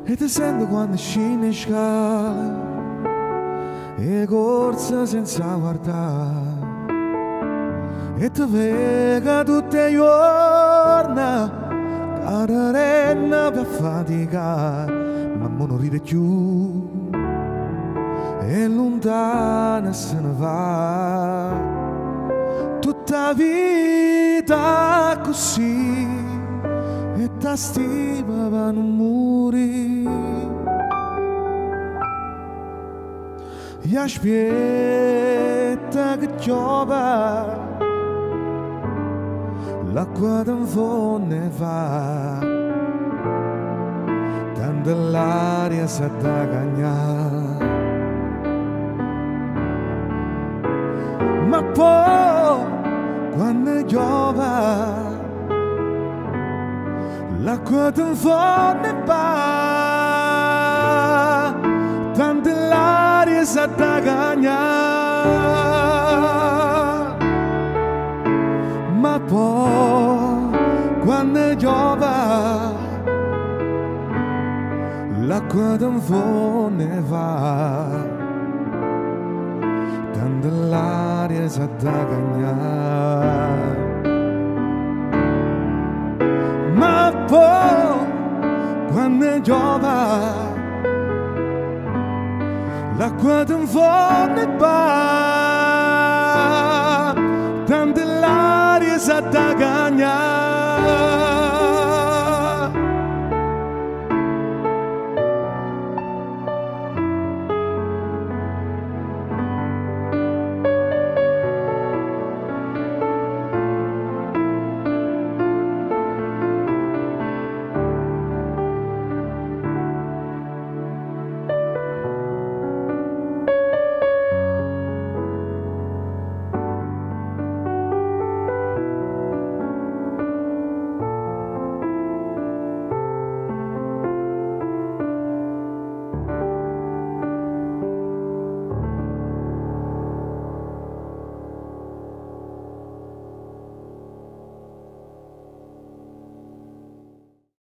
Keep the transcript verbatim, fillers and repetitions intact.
E ti sento quando scendi in scala e corsa senza guardare e ti vega tutte le giorni cararena per faticare ma non ride più e lontana se ne va tutta vita così e ta stima per non morire e aspetta che piova l'acqua da fonte va tanto l'aria sa da cagnare ma poi quando piova l'acqua da fonte va tanto l'aria sa da cagnare ma poi quando piova l'acqua da fonte va tanto l'aria sa da cagnare ma poi quando piova l'acqua da fonte va tanto l'aria sa da cagnare